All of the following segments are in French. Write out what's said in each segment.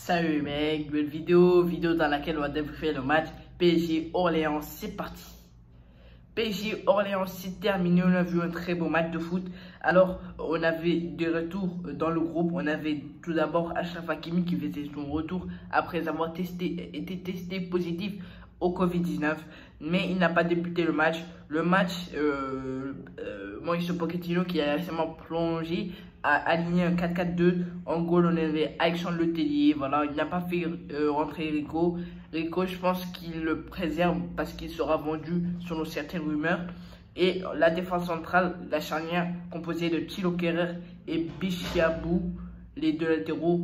Salut mec, nouvelle vidéo dans laquelle on va débriefer le match PSG Orléans, c'est parti. PSG Orléans, c'est terminé, on a vu un très beau match de foot. Alors on avait des retours dans le groupe, on avait tout d'abord Achraf Hakimi qui faisait son retour après avoir été testé positif au Covid-19, mais il n'a pas débuté le match. Mauricio Pochettino qui a récemment plongé a aligné un 4-4-2. En goal, on avait Alexandre Letellier. Voilà, il n'a pas fait rentrer Rico. Rico, je pense qu'il le préserve parce qu'il sera vendu selon certaines rumeurs. Et la défense centrale, la charnière composée de Thilo Kehrer et Bichabou, les deux latéraux,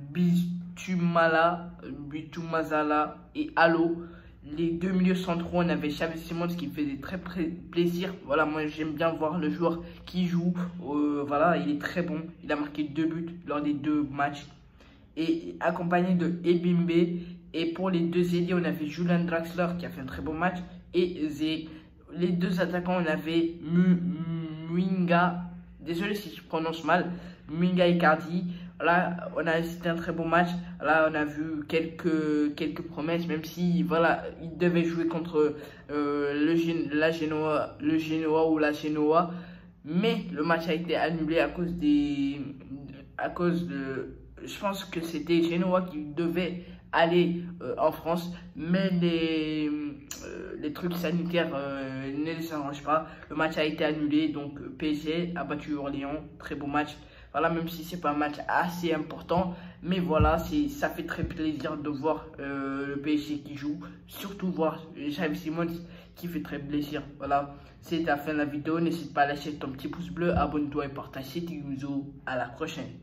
Bitumazala et Allo. Les deux milieux centraux, on avait Xavi Simons qui faisait très plaisir. Voilà, moi j'aime bien voir le joueur qui joue. Voilà, il est très bon. Il a marqué 2 buts lors des 2 matchs. Et accompagné de Ebimbe. Et pour les deux ailiers, on avait Julian Draxler qui a fait un très bon match. Et les deux attaquants, on avait Muinga. Désolé si je prononce mal. Muinga Icardi. Là, on a assisté à un très bon match. Là, on a vu quelques promesses, même si voilà, il devait jouer contre le Genoa ou la Genoa. Mais le match a été annulé à cause de je pense que c'était Genoa qui devait aller en France, mais les trucs sanitaires ne les arrangent pas. Le match a été annulé, donc PSG a battu Orléans, très beau match. Voilà, même si c'est pas un match assez important, mais voilà, ça fait très plaisir de voir le PSG qui joue, surtout voir Xavi Simons qui fait très plaisir. Voilà, c'est la fin de la vidéo. N'hésite pas à lâcher ton petit pouce bleu, abonne-toi et partage cette vidéo. À la prochaine.